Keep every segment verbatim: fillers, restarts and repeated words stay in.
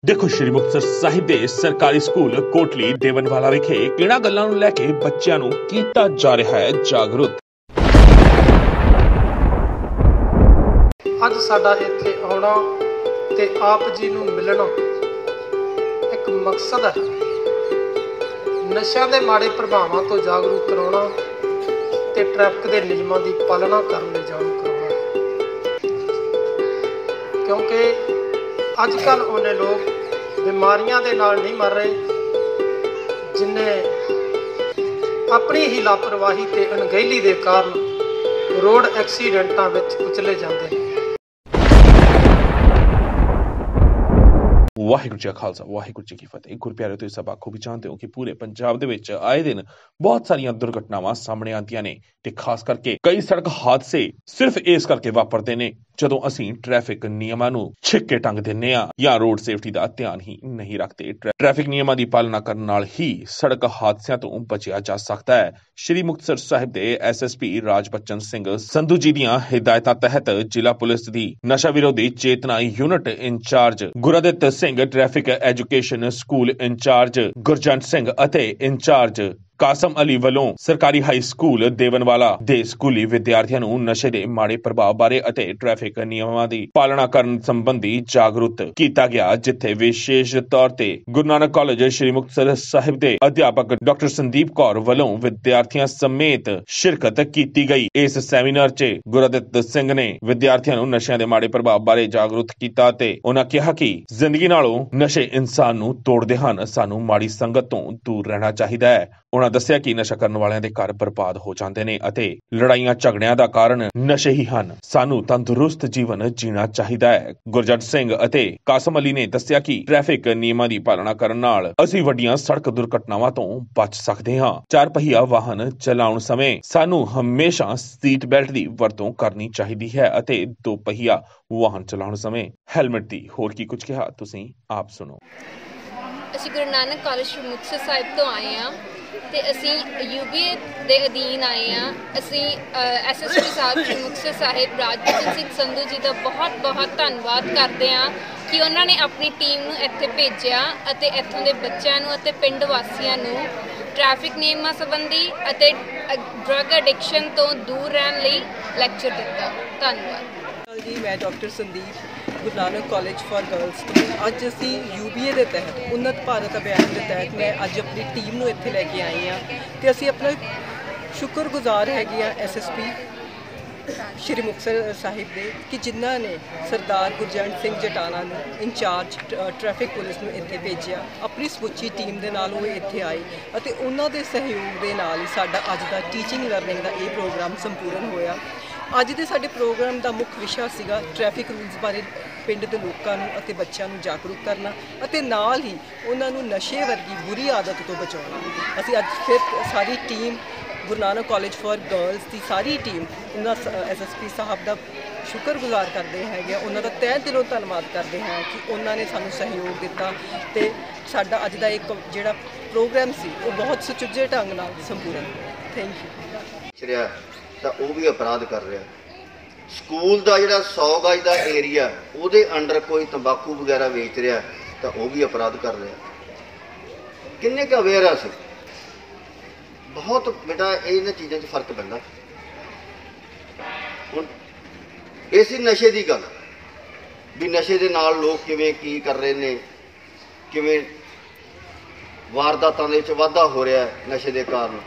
देखो श्री मुक्तसर साहिब दे सरकारी स्कूल कोटली देवनवाला विखे किहड़ा गल्लां नूं लैके बच्चिआं नूं कीता जा रहा है जागरूक। अज साडा इत्थे आउणा ते आप जी नूं मिलना एक मकसद है, नशा दे माड़े प्रभावां तो जागरूक कराउणा ते ट्रैफिक दे नियमां दी पालना करन लई जागरूक कराउणा। क्योंकि अजकल उन्ने लोग बीमारियां दे नाल नहीं मर रहे जिन्हें अपनी ही लापरवाही ते अणगहली दे कारण रोड एक्सीडेंटां विच कुचले जांदे ने। वाहिगुरू जी का खालसा वाहिगुरू जी की फतेह। गुरप्यारे तुसीं सब आखो भी जानते हो कि पूरे पंजाब दे विच आए दिन बहुत सारियां दुर्घटनावां सामने आंदियां ने ते खास करके कई सड़क हादसे सिर्फ इस करके वापरदे ने ਜਦੋਂ ਅਸੀਂ ਟ੍ਰੈਫਿਕ ਨਿਯਮਾਂ ਨੂੰ ਛਿੱਕੇ ਟੰਗ ਦਿੰਨੇ ਆ ਜਾਂ ਰੋਡ ਸੇਫਟੀ ਦਾ ਧਿਆਨ ਹੀ ਨਹੀਂ ਰੱਖਦੇ। ਟ੍ਰੈਫਿਕ ਨਿਯਮਾਂ ਦੀ ਪਾਲਣਾ ਕਰਨ ਨਾਲ ਹੀ ਸੜਕ ਹਾਦਸਿਆਂ ਤੋਂ ਬਚਿਆ ਜਾ ਸਕਦਾ ਹੈ। ਸ਼੍ਰੀ ਮੁਕਤਸਰ ਸਾਹਿਬ ਦੇ ਐਸ ਐਸ ਪੀ ਰਾਜ ਬਚਨ ਸਿੰਘ ਸੰਧੂ ਜੀ ਦੀਆਂ ਹਿਦਾਇਤਾਂ ਤਹਿਤ ਜ਼ਿਲ੍ਹਾ ਪੁਲਿਸ ਦੀ ਨਸ਼ਾ ਵਿਰੋਧੀ ਚੇਤਨਾ unit incharge Gurdit Singh, traffic education school incharge Gurjant Singh ਅਤੇ ਇੰਚਾਰਜ ਕਾਸਮ ਅਲੀ ਵੱਲੋਂ ਸਰਕਾਰੀ ਹਾਈ ਸਕੂਲ ਦੇਵਨਵਾਲਾ ਦੇ ਸਕੂਲੀ ਵਿਦਿਆਰਥੀਆਂ ਨੂੰ ਨਸ਼ੇ ਦੇ ਮਾੜੇ ਪ੍ਰਭਾਵ ਬਾਰੇ ਅਤੇ ਟ੍ਰੈਫਿਕ ਨਿਯਮਾਂ ਦੀ ਪਾਲਣਾ ਕਰਨ ਸੰਬੰਧੀ ਜਾਗਰੂਕ ਕੀਤਾ ਗਿਆ, ਜਿੱਥੇ ਵਿਸ਼ੇਸ਼ ਤੌਰ ਤੇ ਗੁਰੂ ਨਾਨਕ ਕਾਲਜ ਸ਼੍ਰੀ ਮੁਕਤਸਰ ਸਾਹਿਬ ਦੇ ਅਧਿਆਪਕ ਡਾਕਟਰ ਸੰਦੀਪ ਕੌਰ ਵੱਲੋਂ ਵਿਦਿਆਰਥੀਆਂ ਸਮੇਤ ਸ਼ਿਰਕਤ ਕੀਤੀ ਗਈ। ਇਸ ਸੈਮੀਨਾਰ 'ਚ ਗੁਰਦਿੱਤ ਸਿੰਘ ਨੇ ਵਿਦਿਆਰਥੀਆਂ ਨੂੰ ਨਸ਼ਿਆਂ ਦੇ ਮਾੜੇ ਪ੍ਰਭਾਵ ਬਾਰੇ ਜਾਗਰੂਕ ਕੀਤਾ ਤੇ ਉਹਨਾਂ ਕਿਹਾ ਕਿ ਜ਼ਿੰਦਗੀ ਨਾਲੋਂ ਨਸ਼ੇ ਇਨਸਾਨ ਨੂੰ ਤੋੜਦੇ ਹਨ, ਸਾਨੂੰ ਮਾੜੀ ਸੰਗਤ ਤੋਂ ਦੂਰ ਰਹਿਣਾ ਚਾਹੀਦਾ ਹੈ। ਉਹਨਾਂ ਦੱਸਿਆ ਕਿ ਨਸ਼ਾ ਕਰਨ ਵਾਲਿਆਂ ਦੇ ਘਰ ਬਰਬਾਦ ਹੋ ਜਾਂਦੇ ਨੇ ਅਤੇ ਲੜਾਈਆਂ ਝਗੜਿਆਂ ਦਾ ਕਾਰਨ ਨਸ਼ੇ ਹੀ ਹਨ, ਸਾਨੂੰ ਤੰਦਰੁਸਤ ਜੀਵਨ ਜੀਣਾ ਚਾਹੀਦਾ ਹੈ। ਗੁਰਜੰਟ ਸਿੰਘ ਅਤੇ ਕਾਸਮ ਅਲੀ ਨੇ ਦੱਸਿਆ ਕਿ ਟ੍ਰੈਫਿਕ ਨਿਯਮਾਂ ਦੀ ਪਾਲਣਾ ਕਰਨ ਨਾਲ ਅਸੀਂ ਵੱਡੀਆਂ ਸੜਕ ਦੁਰਘਟਨਾਵਾਂ ਤੋਂ ਬਚ ਸਕਦੇ ਹਾਂ। ਚਾਰ ਪਹੀਆ ਵਾਹਨ ਚਲਾਉਣ ਸਮੇਂ ਸਾਨੂੰ ਹਮੇਸ਼ਾ ਸੀਟ ਬੈਲਟ ਦੀ ਵਰਤੋਂ ਕਰਨੀ ਚਾਹੀਦੀ ਹੈ ਅਤੇ ਦੋ ਪਹੀਆ ਵਾਹਨ ਚਲਾਉਣ ਸਮੇਂ ਹੈਲਮਟ ਦੀ। ਹੋਰ ਕੀ ਕੁਝ ਕਿਹਾ ਤੁਸੀਂ ਆਪ ਸੁਣੋ। ਅਸੀਂ ਗੁਰੂ ਨਾਨਕ ਕਾਲਜ ਸ਼੍ਰੀ ਮੁਕਤਸਰ ਸਾਹਿਬ ਤੋਂ ਆਏ ਹਾਂ ਤੇ ਅਸੀਂ ਯੂ ਬੀ ਏ ਦੇ ਅਧੀਨ ਆਏ ਹਾਂ। ਅਸੀਂ S S P sahib Shri Muktsar Sahib Raj Bachan Singh Sandhu ji ਦਾ ਬਹੁਤ ਬਹੁਤ ਧੰਨਵਾਦ ਕਰਦੇ ਹਾਂ ਕਿ ਉਹਨਾਂ ਨੇ ਆਪਣੀ ਟੀਮ ਨੂੰ ਇੱਥੇ ਭੇਜਿਆ ਅਤੇ ਇੱਥੋਂ ਦੇ ਬੱਚਿਆਂ ਨੂੰ ਅਤੇ ਪਿੰਡ ਵਾਸੀਆਂ ਨੂੰ ਟ੍ਰੈਫਿਕ ਨਿਯਮਾਂ ਸੰਬੰਧੀ ਅਤੇ ਡਰੱਗ ਐਡਿਕਸ਼ਨ ਤੋਂ ਦੂਰ ਰਹਿਣ ਲਈ ਲੈਕਚਰ ਦਿੱਤਾ। ਧੰਨਵਾਦ ਜੀ। ਮੈਂ doctor Sandeep Guru Nanak college for girls ਤੋਂ ਅੱਜ ਅਸੀਂ ਯੂ ਬੀ ਏ ਦੇ ਤਹਿਤ ਉन्नत ਭਾਰਤ ਅਭਿਆਨ ਦੇ ਤਹਿਤ ਮੈਂ ਅੱਜ ਆਪਣੀ ਟੀਮ ਨੂੰ ਇੱਥੇ ਲੈ ਕੇ ਆਈ ਹਾਂ ਤੇ ਅਸੀਂ ਆਪਣਾ ਸ਼ੁਕਰਗੁਜ਼ਾਰ ਹੈਗੇ ਆ S S P Shri Muktsar Sahib ਦੇ ਕਿ ਜਿਨ੍ਹਾਂ ਨੇ ਸਰਦਾਰ ਗੁਰਜੰਟ ਸਿੰਘ ਜਟਾਣਾ ਨੂੰ ਇੰਚਾਰਜ ਟ੍ਰੈਫਿਕ ਪੁਲਿਸ ਨੂੰ ਇੱਥੇ ਭੇਜਿਆ। ਆਪਣੀ ਸਮੁੱਚੀ ਟੀਮ ਦੇ ਨਾਲ ਉਹ ਇੱਥੇ ਆਏ ਅਤੇ ਉਹਨਾਂ ਦੇ ਸਹਿਯੋਗ ਦੇ ਨਾਲ ਹੀ ਸਾਡਾ ਅੱਜ ਦਾ ਟੀਚਿੰਗ ਲਰਨਿੰਗ ਦਾ ਇਹ ਪ੍ਰੋਗਰਾਮ ਸੰਪੂਰਨ ਹੋਇਆ। ਅੱਜ ਦੇ ਸਾਡੇ ਪ੍ਰੋਗਰਾਮ ਦਾ ਮੁੱਖ ਵਿਸ਼ਾ ਸੀਗਾ ਟ੍ਰੈਫਿਕ ਰੂਲਸ ਬਾਰੇ ਪਿੰਡ ਦੇ ਲੋਕਾਂ ਨੂੰ ਅਤੇ ਬੱਚਿਆਂ ਨੂੰ ਜਾਗਰੂਕ ਕਰਨਾ ਅਤੇ ਨਾਲ ਹੀ ਉਹਨਾਂ ਨੂੰ ਨਸ਼ੇ ਵਰਗੀ ਬੁਰੀ ਆਦਤ ਤੋਂ ਬਚਾਉਣਾ। ਅਸੀਂ ਅੱਜ ਫਿਰ ਸਾਰੀ team Guru Nanak college for girls ਦੀ ਸਾਰੀ ਟੀਮ ਉਹਨਾਂ ਐਸ ਐਸ ਪੀ ਸਾਹਿਬ ਦਾ ਸ਼ੁਕਰਗੁਜ਼ਾਰ ਕਰਦੇ ਹੈਗੇ, ਉਹਨਾਂ ਦਾ ਤਹਿ ਦਿਲੋਂ ਧੰਨਵਾਦ ਕਰਦੇ ਹਾਂ ਕਿ ਉਹਨਾਂ ਨੇ ਸਾਨੂੰ ਸਹਿਯੋਗ ਦਿੱਤਾ ਤੇ ਸਾਡਾ ਅੱਜ ਦਾ ਇੱਕ ਜਿਹੜਾ ਪ੍ਰੋਗਰਾਮ ਸੀ ਉਹ ਬਹੁਤ ਸੁਚੱਜੇ ਢੰਗ ਨਾਲ ਸੰਪੂਰਨ ਹੋਇਆ। Thank you. ਤਾਂ ਉਹ ਵੀ ਅਪਰਾਧ ਕਰ ਰਿਹਾ। ਸਕੂਲ ਦਾ ਜਿਹੜਾ ਸੌ ਗਜ ਦਾ ਏਰੀਆ ਉਹਦੇ ਅੰਡਰ ਕੋਈ ਤੰਬਾਕੂ ਵਗੈਰਾ ਵੇਚ ਰਿਹਾ ਤਾਂ ਉਹ ਵੀ ਅਪਰਾਧ ਕਰ ਰਿਹਾ। ਕਿੰਨੇ ਕੁ ਅਵੇਅਰ ਆ ਅਸੀਂ? ਬਹੁਤ ਬੇਟਾ ਇਹਨਾਂ ਚੀਜ਼ਾਂ 'ਚ ਫਰਕ ਪੈਂਦਾ। ਹੁਣ ਇਹ ਸੀ ਨਸ਼ੇ ਦੀ ਗੱਲ ਵੀ ਨਸ਼ੇ ਦੇ ਨਾਲ ਲੋਕ ਕਿਵੇਂ ਕੀ ਕਰ ਰਹੇ ਨੇ, ਕਿਵੇਂ ਵਾਰਦਾਤਾਂ ਦੇ ਵਿੱਚ ਵਾਧਾ ਹੋ ਰਿਹਾ ਨਸ਼ੇ ਦੇ ਕਾਰਨ,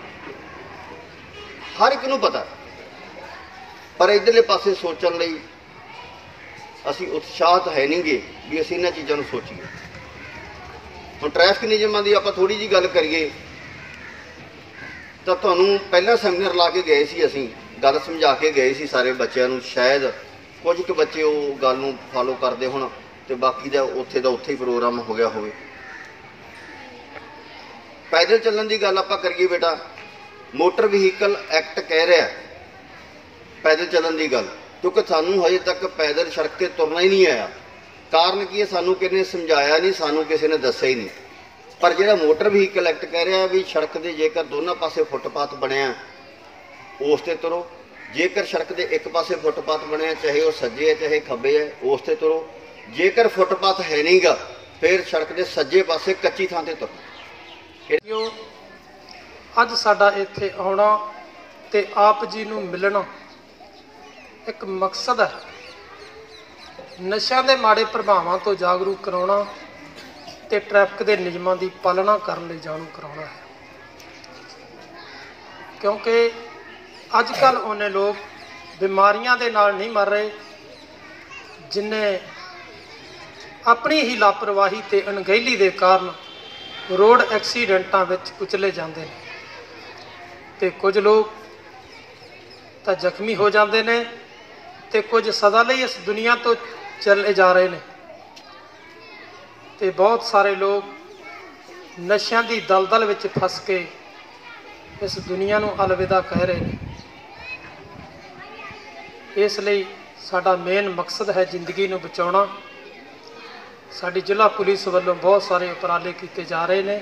ਹਰ ਇੱਕ ਨੂੰ ਪਤਾ। ਪਰ ਇੱਧਰਲੇ ਪਾਸੇ ਸੋਚਣ ਲਈ ਅਸੀਂ ਉਤਸ਼ਾਹਤ ਹੈ ਨਹੀਂ ਗੇ ਵੀ ਅਸੀਂ ਇਹਨਾਂ ਚੀਜ਼ਾਂ ਨੂੰ ਸੋਚੀਏ। ਹੁਣ ਟ੍ਰੈਫਿਕ ਨਿਯਮਾਂ ਦੀ ਆਪਾਂ ਥੋੜ੍ਹੀ ਜਿਹੀ ਗੱਲ ਕਰੀਏ ਤਾਂ ਤੁਹਾਨੂੰ ਪਹਿਲਾਂ ਸੈਮੀਨਾਰ ਲਾ ਕੇ ਗਏ ਸੀ, ਅਸੀਂ ਗੱਲ ਸਮਝਾ ਕੇ ਗਏ ਸੀ ਸਾਰੇ ਬੱਚਿਆਂ ਨੂੰ। ਸ਼ਾਇਦ ਕੁਝ ਕੁ ਬੱਚੇ ਉਹ ਗੱਲ ਨੂੰ ਫਾਲੋ ਕਰਦੇ ਹੋਣ ਅਤੇ ਬਾਕੀ ਦਾ ਉੱਥੇ ਦਾ ਉੱਥੇ ਹੀ ਪ੍ਰੋਗਰਾਮ ਹੋ ਗਿਆ ਹੋਵੇ। ਪੈਦਲ ਚੱਲਣ ਦੀ ਗੱਲ ਆਪਾਂ ਕਰੀਏ ਬੇਟਾ, ਮੋਟਰ ਵਹੀਕਲ ਐਕਟ ਕਹਿ ਰਿਹਾ ਪੈਦਲ ਚੱਲਣ ਦੀ ਗੱਲ, ਕਿਉਂਕਿ ਸਾਨੂੰ ਹਜੇ ਤੱਕ ਪੈਦਲ ਸੜਕ 'ਤੇ ਤੁਰਨਾ ਹੀ ਨਹੀਂ ਆਇਆ। ਕਾਰਨ ਕੀ ਹੈ? ਸਾਨੂੰ ਕਿਸੇ ਨੇ ਸਮਝਾਇਆ ਨਹੀਂ, ਸਾਨੂੰ ਕਿਸੇ ਨੇ ਦੱਸਿਆ ਹੀ ਨਹੀਂ। ਪਰ ਜਿਹੜਾ ਮੋਟਰ ਵਹੀਕਲ ਐਕਟ ਕਹਿ ਰਿਹਾ ਵੀ ਸੜਕ ਦੇ ਜੇਕਰ ਦੋਨਾਂ ਪਾਸੇ ਫੁੱਟਪਾਥ ਬਣਿਆ ਉਸ 'ਤੇ ਤੁਰੋ, ਜੇਕਰ ਸੜਕ ਦੇ ਇੱਕ ਪਾਸੇ ਫੁੱਟਪਾਥ ਬਣਿਆ ਚਾਹੇ ਉਹ ਸੱਜੇ ਹੈ ਚਾਹੇ ਖੱਬੇ ਹੈ ਉਸ 'ਤੇ ਤੁਰੋ, ਜੇਕਰ ਫੁੱਟਪਾਥ ਹੈ ਨਹੀਂ ਗਾ ਫਿਰ ਸੜਕ ਦੇ ਸੱਜੇ ਪਾਸੇ ਕੱਚੀ ਥਾਂ ਤੇ ਤੁਰਨਾ। ਅੱਜ ਸਾਡਾ ਇੱਥੇ ਆਉਣਾ ਤੇ ਆਪ ਜੀ ਨੂੰ ਮਿਲਣਾ ਇੱਕ ਮਕਸਦ ਹੈ, ਨਸ਼ਿਆਂ ਦੇ ਮਾੜੇ ਪ੍ਰਭਾਵਾਂ ਤੋਂ ਜਾਗਰੂਕ ਕਰਾਉਣਾ ਤੇ ਟ੍ਰੈਫਿਕ ਦੇ ਨਿਯਮਾਂ ਦੀ ਪਾਲਣਾ ਕਰਨ ਲਈ ਜਾਣੂ ਕਰਾਉਣਾ ਹੈ। ਕਿਉਂਕਿ ਅੱਜ ਕੱਲ੍ਹ ਉਹਨੇ ਲੋਕ ਬਿਮਾਰੀਆਂ ਦੇ ਨਾਲ ਨਹੀਂ ਮਰ ਰਹੇ ਜਿਨ੍ਹਾਂ ਆਪਣੀ ਹੀ ਲਾਪਰਵਾਹੀ ਤੇ ਅਣਗਹਿਲੀ ਦੇ ਕਾਰਨ ਰੋਡ ਐਕਸੀਡੈਂਟਾਂ ਵਿੱਚ ਕੁਚਲੇ ਜਾਂਦੇ ਨੇ ਤੇ ਕੁਝ ਲੋਕ ਤਾਂ ਜ਼ਖਮੀ ਹੋ ਜਾਂਦੇ ਨੇ ਤੇ ਕੁਝ ਸਦਾ ਲਈ ਇਸ ਦੁਨੀਆ ਤੋਂ ਚਲੇ ਜਾ ਰਹੇ ਨੇ ਤੇ ਬਹੁਤ ਸਾਰੇ ਲੋਕ ਨਸ਼ਿਆਂ ਦੀ ਦਲਦਲ ਵਿੱਚ ਫਸ ਕੇ ਇਸ ਦੁਨੀਆ ਨੂੰ ਅਲਵਿਦਾ ਕਹਿ ਰਹੇ ਨੇ। ਇਸ ਲਈ ਸਾਡਾ ਮੇਨ ਮਕਸਦ ਹੈ ਜ਼ਿੰਦਗੀ ਨੂੰ ਬਚਾਉਣਾ। ਸਾਡੀ ਜ਼ਿਲ੍ਹਾ ਪੁਲਿਸ ਵੱਲੋਂ ਬਹੁਤ ਸਾਰੇ ਉਪਰਾਲੇ ਕੀਤੇ ਜਾ ਰਹੇ ਨੇ।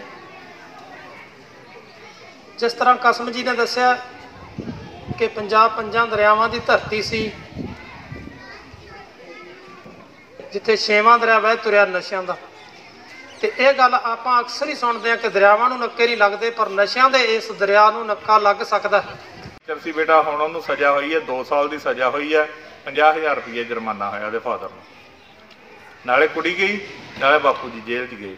ਜਿਸ ਤਰ੍ਹਾਂ ਕਸਮ ਜੀ ਨੇ ਦੱਸਿਆ ਕਿ ਪੰਜਾਬ ਪੰਜਾਂ ਦਰਿਆਵਾਂ ਦੀ ਧਰਤੀ ਸੀ ਜਿੱਥੇ ਛੇਵਾਂ ਦਰਿਆ ਵਹਿ ਤੁਰਿਆ ਨਸ਼ਿਆਂ ਦਾ, ਤੇ ਇਹ ਗੱਲ ਆਪਾਂ ਅਕਸਰ ਹੀ ਸੁਣਦੇ ਹਾਂ ਕਿ ਦਰਿਆਵਾਂ ਨੂੰ ਨੱਕੇ ਨਹੀਂ ਲੱਗਦੇ, ਪਰ ਨਸ਼ਿਆਂ ਦੇ ਇਸ ਦਰਿਆ ਨੂੰ ਨੱਕਾ ਲੱਗ ਸਕਦਾ ਹੈ। ਚਰਸੀ ਬੇਟਾ ਹੁਣ ਉਹਨੂੰ ਸਜ਼ਾ ਹੋਈ ਹੈ, ਦੋ ਸਾਲ ਦੀ ਸਜ਼ਾ ਹੋਈ ਹੈ, ਪੰਜਾਹ ਹਜ਼ਾਰ ਰੁਪਏ ਜੁਰਮਾਨਾ ਹੋਇਆ ਉਹਦੇ ਫਾਦਰ ਨੂੰ। ਨਾਲੇ ਕੁੜੀ ਗਈ ਨਾਲੇ ਬਾਪੂ ਜੀ ਜੇਲ੍ਹ 'ਚ ਗਏ।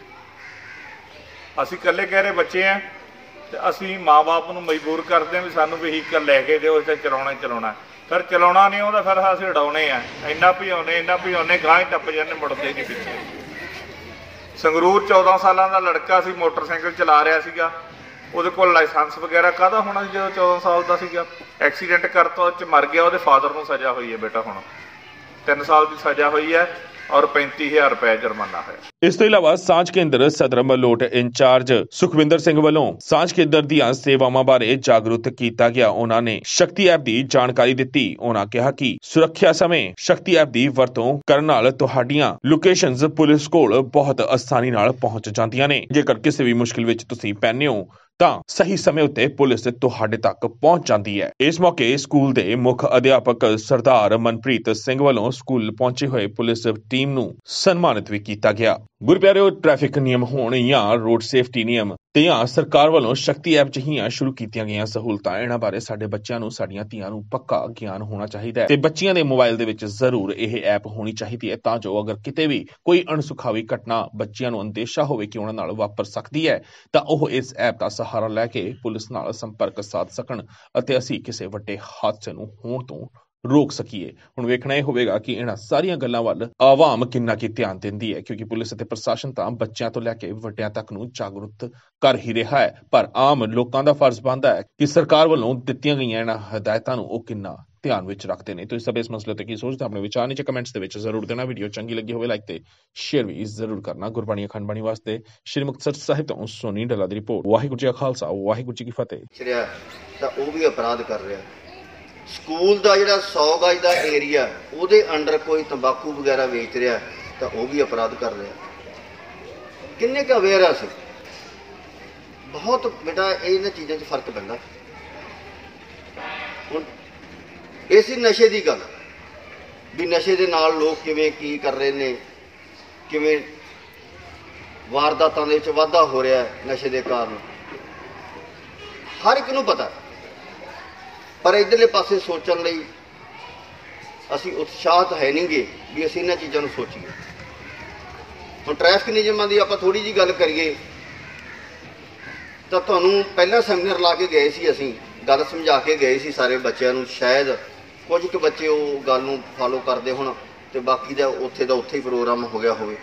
ਅਸੀਂ ਇਕੱਲੇ ਕਹਿ ਰਹੇ ਬੱਚੇ ਆ ਤੇ ਅਸੀਂ ਮਾਂ ਬਾਪ ਨੂੰ ਮਜਬੂਰ ਕਰਦੇ ਹਾਂ ਵੀ ਸਾਨੂੰ ਵਹੀਕਲ ਲੈ ਕੇ ਦਿਓ, ਇੱਥੇ ਚਲਾਉਣਾ ਹੀ ਚਲਾਉਣਾ। ਫਿਰ ਚਲਾਉਣਾ ਨਹੀਂ ਆਉਂਦਾ, ਫਿਰ ਅਸੀਂ ਉਡਾਉਣੇ ਆ, ਇੰਨਾ ਭਜਾਉਂਦੇ ਇੰਨਾ ਭਜਾਉਂਦੇ ਗਾਂਹ ਹੀ ਟੱਪ ਜਾਂਦੇ, ਮੁੜਦੇ ਨਹੀਂ ਪਿੱਛੇ। ਸੰਗਰੂਰ ਚੌਦਾਂ ਸਾਲਾਂ ਦਾ ਲੜਕਾ ਸੀ, ਮੋਟਰਸਾਈਕਲ ਚਲਾ ਰਿਹਾ ਸੀਗਾ, ਉਹਦੇ ਕੋਲ ਲਾਇਸੈਂਸ ਵਗੈਰਾ ਕਾਹਦਾ ਹੋਣਾ ਸੀ ਜਦੋਂ ਚੌਦਾਂ ਸਾਲ ਦਾ ਸੀਗਾ। ਐਕਸੀਡੈਂਟ ਕਰਤਾ, ਉਹ 'ਚ ਮਰ ਗਿਆ, ਉਹਦੇ ਫਾਦਰ ਨੂੰ ਸਜ਼ਾ ਹੋਈ ਹੈ ਬੇਟਾ, ਹੁਣ ਤਿੰਨ ਸਾਲ ਦੀ ਸਜ਼ਾ ਹੋਈ ਹੈ ਔਰ ਪੈਂਤੀ ਹਜ਼ਾਰ ਰੁਪਏ ਜੁਰਮਾਨਾ ਹੈ। ਇਸ ਤੋਂ ਇਲਾਵਾ ਸਾਂਝ ਕੇਂਦਰ ਸਦਰ ਮਲੋਟ ਇੰਚਾਰਜ ਸੁਖਵਿੰਦਰ ਸਿੰਘ ਵੱਲੋਂ ਸਾਂਝ ਕੇਂਦਰ ਦੀਆਂ ਸੇਵਾਵਾਂ ਬਾਰੇ ਜਾਗਰੂਕ ਕੀਤਾ ਗਿਆ। ਉਹਨਾਂ ਨੇ ਸ਼ਕਤੀ ਐਪ ਦੀ ਜਾਣਕਾਰੀ ਦਿੱਤੀ। ਉਹਨਾਂ ਕਿਹਾ ਕਿ ਸੁਰੱਖਿਆ ਸਮੇਂ ਸ਼ਕਤੀ ਐਪ ਦੀ ਵਰਤੋਂ ਕਰਨ ਨਾਲ ਤੁਹਾਡੀਆਂ ਲੋਕੇਸ਼ਨਸ ਪੁਲਿਸ ਕੋਲ ਬਹੁਤ ਆਸਾਨੀ ਨਾਲ ਪਹੁੰਚ ਜਾਂਦੀਆਂ ਨੇ। ਜੇਕਰ ਕਿਸੇ ਵੀ ਮੁਸ਼ਕਿਲ ਵਿੱਚ ਤੁਸੀਂ ਪੈਂਦੇ ਹੋ ਤਾਂ ਸਹੀ ਸਮੇਂ ਉੱਤੇ ਪੁਲਿਸ ਤੁਹਾਡੇ ਤੱਕ ਪਹੁੰਚ ਜਾਂਦੀ ਹੈ। ਇਸ ਮੌਕੇ ਸਕੂਲ ਦੇ ਮੁੱਖ ਅਧਿਆਪਕ ਸਰਦਾਰ ਮਨਪ੍ਰੀਤ ਸਿੰਘ ਵੱਲੋਂ ਸਕੂਲ ਪਹੁੰਚੇ ਹੋਏ ਪੁਲਿਸ ਟੀਮ ਨੂੰ ਸਨਮਾਨਿਤ ਵੀ ਕੀਤਾ ਗਿਆ। ਗੁਰਪਿਆਰਿਓ, ਟ੍ਰੈਫਿਕ ਨਿਯਮ ਹੋਣ ਜਾਂ ਰੋਡ ਸੇਫਟੀ ਨਿਯਮ ਤੇ ਜਾਂ ਸਰਕਾਰ ਵੱਲੋਂ ਸ਼ਕਤੀ ਐਪ ਜਿਹੀਆਂ ਸ਼ੁਰੂ ਕੀਤੀਆਂ ਗਈਆਂ ਸਹੂਲਤਾਂ, ਇਹਨਾਂ ਬਾਰੇ ਸਾਡੇ ਬੱਚਿਆਂ ਨੂੰ, ਸਾਡੀਆਂ ਧੀਆਂ ਨੂੰ ਪੱਕਾ ਗਿਆਨ ਹੋਣਾ ਚਾਹੀਦਾ ਹੈ ਤੇ ਬੱਚਿਆਂ ਦੇ ਮੋਬਾਈਲ ਦੇ ਵਿੱਚ ਜ਼ਰੂਰ ਇਹ ਐਪ ਹੋਣੀ ਚਾਹੀਦੀ ਹੈ ਤਾਂ ਜੋ ਅਗਰ ਕਿਤੇ ਵੀ ਕੋਈ ਅਣਸੁਖਾਵੀ ਘਟਨਾ ਬੱਚਿਆਂ ਨੂੰ ਅੰਦੇਸ਼ਾ ਹੋਵੇ ਕਿ ਉਹਨਾਂ ਨਾਲ ਵਾਪਰ ਸਕਦੀ ਹੈ ਤਾਂ ਉਹ ਇਸ ਐਪ ਦਾ ਸਹਾਰਾ ਲੈ ਕੇ ਪੁਲਿਸ ਨਾਲ ਸੰਪਰਕ ਸਾਧ ਸਕਣ ਅਤੇ ਅਸੀਂ ਕਿਸੇ ਵੱਡੇ ਹਾਦਸੇ ਨੂੰ ਹੋਣ ਤੋਂ ਰੋਕ ਸਕੀਏ। ਹੁਣ ਵੇਖਣਾ ਇਹ ਹੋਵੇਗਾ ਕਿ ਇਹਨਾਂ ਸਾਰੀਆਂ ਗੱਲਾਂ ਵੱਲ ਆਵਾਮ ਕਿੰਨਾ ਕੀ ਧਿਆਨ ਦਿੰਦੀ ਹੈ, ਕਿਉਂਕਿ ਪੁਲਿਸ ਅਤੇ ਪ੍ਰਸ਼ਾਸਨ ਤਾਂ ਬੱਚਿਆਂ ਤੋਂ ਲੈ ਕੇ ਵੱਡਿਆਂ ਤੱਕ ਨੂੰ ਜਾਗਰੂਕ ਕਰ ਹੀ ਰਿਹਾ ਹੈ, ਪਰ ਆਮ ਲੋਕਾਂ ਦਾ ਫਰਜ਼ ਬਣਦਾ ਹੈ ਕਿ ਸਰਕਾਰ ਵੱਲੋਂ ਦਿੱਤੀਆਂ ਗਈਆਂ ਇਹਨਾਂ ਹਦਾਇਤਾਂ ਨੂੰ ਉਹ ਕਿੰਨਾ ਧਿਆਨ ਵਿੱਚ ਰੱਖਦੇ ਨੇ। ਤੁਸੀਂ ਸਭ ਇਸ ਮਸਲੇ ਤੇ ਕੀ ਸੋਚਦੇ, ਆਪਣੇ ਵਿਚਾਰ ਨੀਚੇ ਕਮੈਂਟਸ ਦੇ ਵਿੱਚ ਜ਼ਰੂਰ ਦੇਣਾ। ਵੀਡੀਓ ਚੰਗੀ ਲੱਗੀ ਹੋਵੇ ਲਾਈਕ ਤੇ ਸ਼ੇਅਰ ਵੀ ਜ਼ਰੂਰ ਕਰਨਾ। ਗੁਰਬਾਣੀ ਅਖੰਡ ਬਾਣੀ ਵਾਸਤੇ ਸ਼੍ਰੀ ਮੁਕਤਸਰ ਸਾਹਿਬ ਤੋਂ ਸੋਨੀ ਡੱਲਾ ਦੀ ਰਿਪੋਰਟ। ਵਾਹਿਗੁਰੂ ਜੀ ਕਾ ਖਾਲਸਾ, ਵਾਹਿਗੁਰੂ ਜੀ ਕੀ ਫਤਿਹ। ਤਾਂ ਉਹ ਵੀ ਅਪਰਾਧ ਕਰ ਰਿਹਾ। ਸਕੂਲ ਦਾ ਜਿਹੜਾ ਸੌ ਗਜ ਦਾ ਏਰੀਆ ਉਹਦੇ ਅੰਡਰ ਕੋਈ ਤੰਬਾਕੂ ਵਗੈਰਾ ਵੇਚ ਰਿਹਾ ਤਾਂ ਉਹ ਵੀ ਅਪਰਾਧ ਕਰ ਰਿਹਾ। ਕਿੰਨੇ ਕੁ ਅਵੇਅਰ ਆ ਅਸੀਂ? ਬਹੁਤ ਬੇਟਾ ਇਹਨਾਂ ਚੀਜ਼ਾਂ 'ਚ ਫਰਕ ਪੈਂਦਾ। ਹੁਣ ਇਸੇ ਨਸ਼ੇ ਦੀ ਗੱਲ ਵੀ ਨਸ਼ੇ ਦੇ ਨਾਲ ਲੋਕ ਕਿਵੇਂ ਕੀ ਕਰ ਰਹੇ ਨੇ, ਕਿਵੇਂ ਵਾਰਦਾਤਾਂ ਦੇ ਵਿੱਚ ਵਾਧਾ ਹੋ ਰਿਹਾ ਨਸ਼ੇ ਦੇ ਕਾਰਨ, ਹਰ ਇੱਕ ਨੂੰ ਪਤਾ। ਪਰ ਇੱਧਰਲੇ ਪਾਸੇ ਸੋਚਣ ਲਈ ਅਸੀਂ ਉਤਸ਼ਾਹਤ ਹੈ ਨਹੀਂ ਗੇ ਵੀ ਅਸੀਂ ਇਹਨਾਂ ਚੀਜ਼ਾਂ ਨੂੰ ਸੋਚੀਏ। ਹੁਣ ਟ੍ਰੈਫਿਕ ਨਿਯਮਾਂ ਦੀ ਆਪਾਂ ਥੋੜ੍ਹੀ ਜਿਹੀ ਗੱਲ ਕਰੀਏ ਤਾਂ ਤੁਹਾਨੂੰ ਪਹਿਲਾਂ ਸੈਮੀਨਾਰ ਲਾ ਕੇ ਗਏ ਸੀ, ਅਸੀਂ ਗੱਲ ਸਮਝਾ ਕੇ ਗਏ ਸੀ ਸਾਰੇ ਬੱਚਿਆਂ ਨੂੰ। ਸ਼ਾਇਦ ਕੁਝ ਕੁ ਬੱਚੇ ਉਹ ਗੱਲ ਨੂੰ ਫਾਲੋ ਕਰਦੇ ਹੋਣ ਤੇ ਬਾਕੀ ਦਾ ਉੱਥੇ ਦਾ ਉੱਥੇ ਹੀ ਪ੍ਰੋਗਰਾਮ ਹੋ ਗਿਆ ਹੋਵੇ।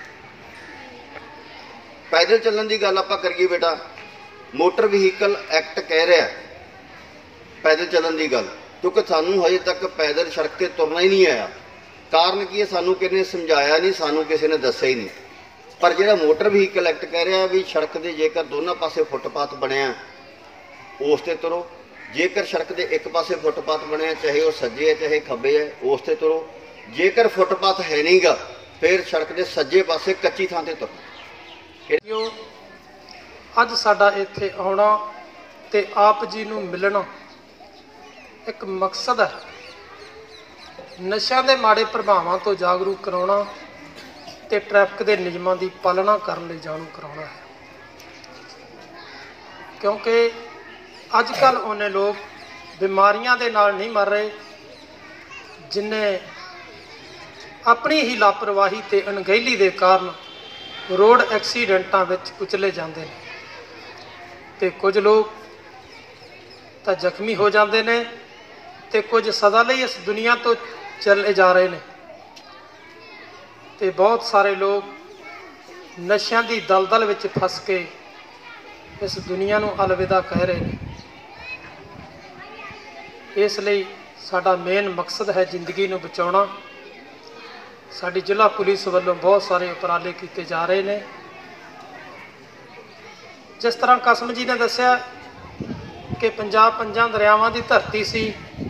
ਪੈਦਲ ਚੱਲਣ ਦੀ ਗੱਲ ਆਪਾਂ ਕਰੀਏ ਬੇਟਾ, ਮੋਟਰ ਵਹੀਕਲ ਐਕਟ ਕਹਿ ਰਿਹਾ ਪੈਦਲ ਚੱਲਣ ਦੀ ਗੱਲ, ਕਿਉਂਕਿ ਸਾਨੂੰ ਹਜੇ ਤੱਕ ਪੈਦਲ ਸੜਕ 'ਤੇ ਤੁਰਨਾ ਹੀ ਨਹੀਂ ਆਇਆ। ਕਾਰਨ ਕੀ ਹੈ? ਸਾਨੂੰ ਕਿਸੇ ਨੇ ਸਮਝਾਇਆ ਨਹੀਂ, ਸਾਨੂੰ ਕਿਸੇ ਨੇ ਦੱਸਿਆ ਹੀ ਨਹੀਂ। ਪਰ ਜਿਹੜਾ ਮੋਟਰ ਵਹੀਕਲ ਐਕਟ ਕਹਿ ਰਿਹਾ ਵੀ ਸੜਕ ਦੇ ਜੇਕਰ ਦੋਨਾਂ ਪਾਸੇ ਫੁੱਟਪਾਥ ਬਣਿਆ ਉਸ 'ਤੇ ਤੁਰੋ, ਜੇਕਰ ਸੜਕ ਦੇ ਇੱਕ ਪਾਸੇ ਫੁੱਟਪਾਥ ਬਣਿਆ ਚਾਹੇ ਉਹ ਸੱਜੇ ਹੈ ਚਾਹੇ ਖੱਬੇ ਹੈ ਉਸ 'ਤੇ ਤੁਰੋ, ਜੇਕਰ ਫੁੱਟਪਾਥ ਹੈ ਨਹੀਂ ਗਾ ਫਿਰ ਸੜਕ ਦੇ ਸੱਜੇ ਪਾਸੇ ਕੱਚੀ ਥਾਂ 'ਤੇ ਤੁਰੋ। ਅੱਜ ਸਾਡਾ ਇੱਥੇ ਆਉਣਾ ਤੇ ਆਪ ਜੀ ਨੂੰ ਮਿਲਣਾ ਇੱਕ ਮਕਸਦ ਹੈ, ਨਸ਼ਿਆਂ ਦੇ ਮਾੜੇ ਪ੍ਰਭਾਵਾਂ ਤੋਂ ਜਾਗਰੂਕ ਕਰਾਉਣਾ ਤੇ ਟ੍ਰੈਫਿਕ ਦੇ ਨਿਯਮਾਂ ਦੀ ਪਾਲਣਾ ਕਰਨ ਲਈ ਜਾਣੂ ਕਰਾਉਣਾ ਹੈ, ਕਿਉਂਕਿ ਅੱਜ ਕੱਲ੍ਹ ਉਹਨੇ ਲੋਕ ਬਿਮਾਰੀਆਂ ਦੇ ਨਾਲ ਨਹੀਂ ਮਰ ਰਹੇ ਜਿੰਨੇ ਆਪਣੀ ਹੀ ਲਾਪਰਵਾਹੀ ਤੇ ਅਣਗਹਿਲੀ ਦੇ ਕਾਰਨ ਰੋਡ ਐਕਸੀਡੈਂਟਾਂ ਵਿੱਚ ਕੁਚਲੇ ਜਾਂਦੇ ਨੇ ਤੇ ਕੁਝ ਲੋਕ ਤਾਂ ਜ਼ਖਮੀ ਹੋ ਜਾਂਦੇ ਨੇ ਤੇ ਕੁਝ ਸਦਾ ਲਈ ਇਸ ਦੁਨੀਆ ਤੋਂ ਚਲੇ ਜਾ ਰਹੇ ਨੇ ਤੇ ਬਹੁਤ ਸਾਰੇ ਲੋਕ ਨਸ਼ਿਆਂ ਦੀ ਦਲਦਲ ਵਿੱਚ ਫਸ ਕੇ ਇਸ ਦੁਨੀਆ ਨੂੰ ਅਲਵਿਦਾ ਕਹਿ ਰਹੇ ਨੇ। ਇਸ ਲਈ ਸਾਡਾ ਮੇਨ ਮਕਸਦ ਹੈ ਜ਼ਿੰਦਗੀ ਨੂੰ ਬਚਾਉਣਾ। ਸਾਡੀ ਜ਼ਿਲ੍ਹਾ ਪੁਲਿਸ ਵੱਲੋਂ ਬਹੁਤ ਸਾਰੇ ਉਪਰਾਲੇ ਕੀਤੇ ਜਾ ਰਹੇ ਨੇ। ਜਿਸ ਤਰ੍ਹਾਂ ਕਸਮ ਜੀ ਨੇ ਦੱਸਿਆ ਕਿ ਪੰਜਾਬ ਪੰਜਾਂ ਦਰਿਆਵਾਂ ਦੀ ਧਰਤੀ ਸੀ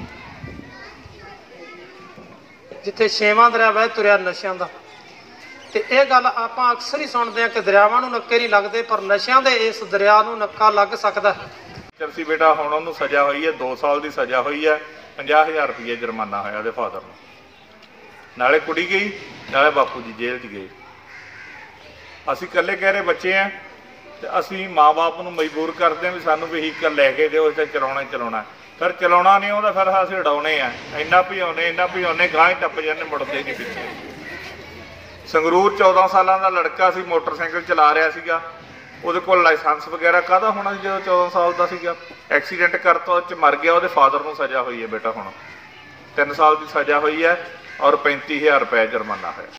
ਜਿੱਥੇ ਛੇਵਾਂ ਦਰਿਆ ਵਹਿ ਤੁਰਿਆ ਨਸ਼ਿਆਂ ਦਾ, ਤੇ ਇਹ ਗੱਲ ਆਪਾਂ ਅਕਸਰ ਹੀ ਸੁਣਦੇ ਹਾਂ ਕਿ ਦਰਿਆਵਾਂ ਨੂੰ ਨੱਕੇ ਨਹੀਂ ਲੱਗਦੇ, ਪਰ ਨਸ਼ਿਆਂ ਦੇ ਇਸ ਦਰਿਆ ਨੂੰ ਨੱਕਾ ਲੱਗ ਸਕਦਾ ਹੈ। ਚਰਸੀ ਬੇਟਾ ਹੁਣ ਉਹਨੂੰ ਸਜ਼ਾ ਹੋਈ ਹੈ, ਦੋ ਸਾਲ ਦੀ ਸਜ਼ਾ ਹੋਈ ਹੈ, ਪੰਜਾਹ ਹਜ਼ਾਰ ਰੁਪਏ ਜੁਰਮਾਨਾ ਹੋਇਆ ਉਹਦੇ ਫਾਦਰ ਨੂੰ। ਨਾਲੇ ਕੁੜੀ ਗਈ ਨਾਲੇ ਬਾਪੂ ਜੀ ਜੇਲ੍ਹ 'ਚ ਗਏ। ਅਸੀਂ ਇਕੱਲੇ ਕਹਿ ਰਹੇ ਬੱਚੇ ਆ ਤੇ ਅਸੀਂ ਮਾਂ-ਬਾਪ ਨੂੰ ਮਜਬੂਰ ਕਰਦੇ ਹਾਂ ਵੀ ਸਾਨੂੰ ਵਹੀਕਲ ਲੈ ਕੇ ਦਿਓ, ਤੇ ਚਲਾਉਣਾ ਹੀ ਚਲਾਉਣਾ। ਫਿਰ ਚਲਾਉਣਾ ਨਹੀਂ ਆਉਂਦਾ, ਫਿਰ ਅਸੀਂ ਉਡਾਉਣੇ ਆ, ਇੰਨਾ ਭਜਾਉਂਦੇ ਇੰਨਾ ਭਜਾਉਂਦੇ ਗਾਂਹ ਹੀ ਟੱਪ ਜਾਂਦੇ, ਮੁੜਦੇ ਨਹੀਂ ਪਿੱਛੇ। ਸੰਗਰੂਰ ਚੌਦਾਂ ਸਾਲਾਂ ਦਾ ਲੜਕਾ ਸੀ, ਮੋਟਰਸਾਈਕਲ ਚਲਾ ਰਿਹਾ ਸੀਗਾ, ਉਹਦੇ ਕੋਲ ਲਾਇਸੈਂਸ ਵਗੈਰਾ ਕਾਹਦਾ ਹੋਣਾ ਸੀ ਜਦੋਂ ਚੌਦਾਂ ਸਾਲ ਦਾ ਸੀਗਾ। ਐਕਸੀਡੈਂਟ ਕਰਤਾ, ਉਹ 'ਚ ਮਰ ਗਿਆ, ਉਹਦੇ ਫਾਦਰ ਨੂੰ ਸਜ਼ਾ ਹੋਈ ਹੈ ਬੇਟਾ, ਹੁਣ ਤਿੰਨ ਸਾਲ ਦੀ ਸਜ਼ਾ ਹੋਈ ਹੈ ਔਰ ਪੈਂਤੀ ਹਜ਼ਾਰ ਰੁਪਏ ਜੁਰਮਾਨਾ ਹੋਇਆ।